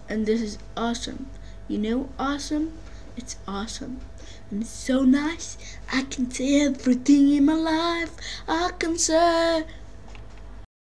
and this is awesome. You know, awesome? It's awesome. And it's so nice. I can say everything in my life. I can say